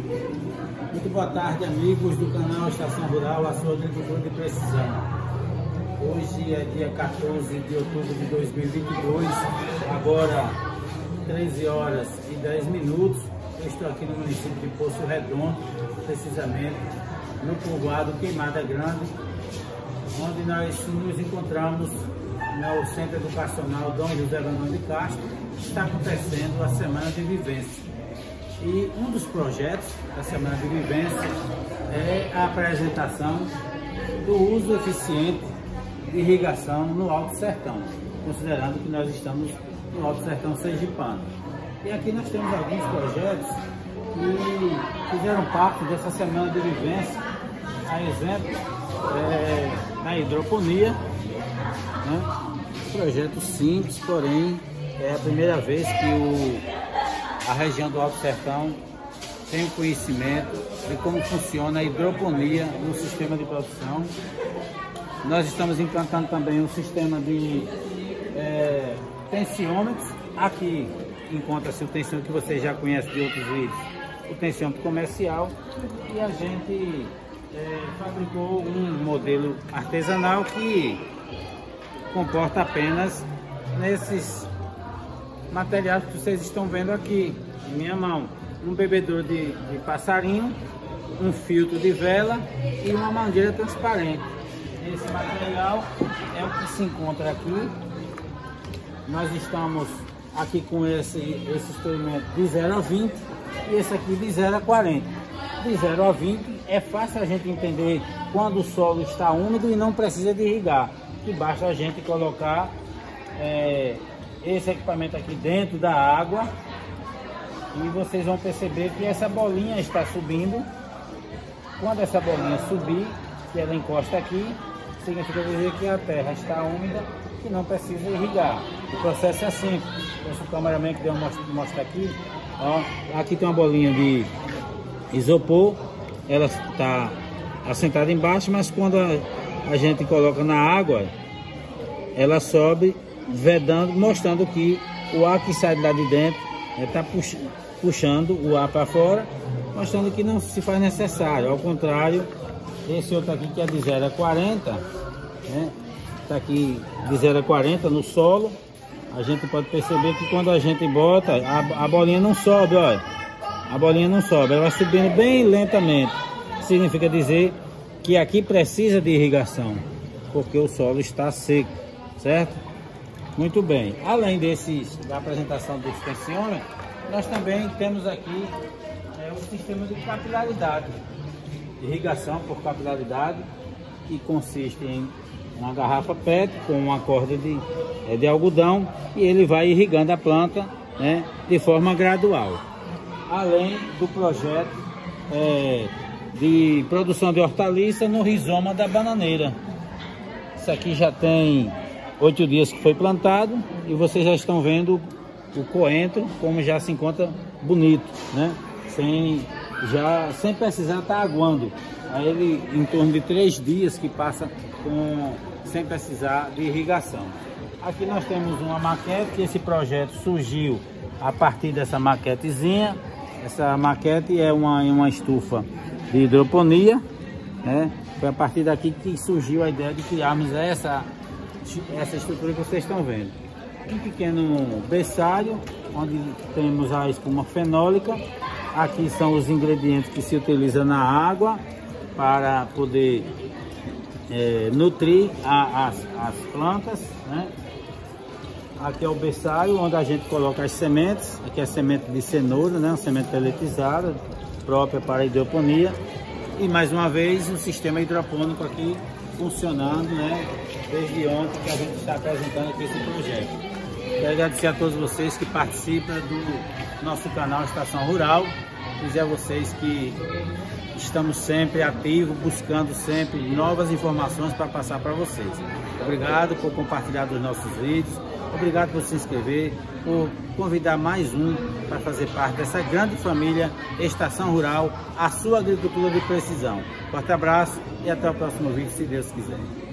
Muito boa tarde, amigos do canal Estação Rural, a sua agricultura de precisão. Hoje é dia 14 de outubro de 2022, agora 13 horas e 10 minutos. Eu estou aqui no município de Poço Redondo, precisamente no povoado Queimada Grande, onde nós nos encontramos no Centro Educacional Dom José Brandão de Castro. Está acontecendo a Semana de Vivência. E um dos projetos da Semana de Vivência é a apresentação do uso eficiente de irrigação no Alto Sertão, considerando que nós estamos no Alto Sertão sergipano. E aqui nós temos alguns projetos que fizeram parte dessa Semana de Vivência, a exemplo da hidroponia, né? Projeto simples, porém é a primeira vez que a região do Alto Sertão tem o conhecimento de como funciona a hidroponia no sistema de produção. Nós estamos implantando também um sistema de tensiômetros. Aqui encontra-se o tensiômetro que vocês já conhecem de outros vídeos, o tensiômetro comercial, e a gente fabricou um modelo artesanal que comporta apenas nesses materiais que vocês estão vendo aqui em minha mão: um bebedouro de passarinho, um filtro de vela e uma mangueira transparente. Esse material é o que se encontra aqui. Nós estamos aqui com esse experimento de 0 a 20 e esse aqui de 0 a 40. De 0 a 20 é fácil a gente entender quando o solo está úmido e não precisa de irrigar, que basta a gente colocar esse equipamento aqui dentro da água e vocês vão perceber que essa bolinha está subindo. Quando essa bolinha subir, que ela encosta aqui, significa dizer que a terra está úmida e não precisa irrigar. O processo é assim. Esse cameraman que deu mostra aqui, ó, aqui tem uma bolinha de isopor, ela está assentada embaixo, mas quando a gente coloca na água, ela sobe vedando, mostrando que o ar que sai lá de dentro está puxando o ar para fora, mostrando que não se faz necessário. Ao contrário, esse outro aqui que é de 0 a 40, né, está aqui de 0 a 40 no solo. A gente pode perceber que quando a gente bota, a bolinha não sobe, olha. A bolinha não sobe, ela vai subindo bem lentamente. Significa dizer que aqui precisa de irrigação, porque o solo está seco, certo? Muito bem. Além da apresentação dos tensiômetros, nós também temos aqui o sistema de capilaridade, irrigação por capilaridade, que consiste em uma garrafa PET com uma corda de algodão, e ele vai irrigando a planta, né, de forma gradual. Além do projeto de produção de hortaliça no rizoma da bananeira. Isso aqui já tem 8 dias que foi plantado e vocês já estão vendo o coentro como já se encontra bonito, né? Sem precisar estar aguando. Aí ele em torno de 3 dias que passa sem precisar de irrigação. Aqui nós temos uma maquete, que esse projeto surgiu a partir dessa maquetezinha. Essa maquete é uma estufa de hidroponia, né? Foi a partir daqui que surgiu a ideia de criarmos essa estrutura que vocês estão vendo. Um pequeno berçário, onde temos a espuma fenólica. Aqui são os ingredientes que se utilizam na água para poder nutrir as plantas, né? Aqui é o berçário, onde a gente coloca as sementes. Aqui é a semente de cenoura, né? Uma semente pelletizada, própria para a hidroponia. E mais uma vez o sistema hidropônico aqui funcionando, né? Desde ontem que a gente está apresentando aqui esse projeto. Quero agradecer a todos vocês que participam do nosso canal Estação Rural. Dizer a vocês que estamos sempre ativos, buscando sempre novas informações para passar para vocês. Obrigado por compartilhar os nossos vídeos. Obrigado por se inscrever, por convidar mais um para fazer parte dessa grande família Estação Rural, a sua agricultura de precisão. Forte abraço e até o próximo vídeo, se Deus quiser.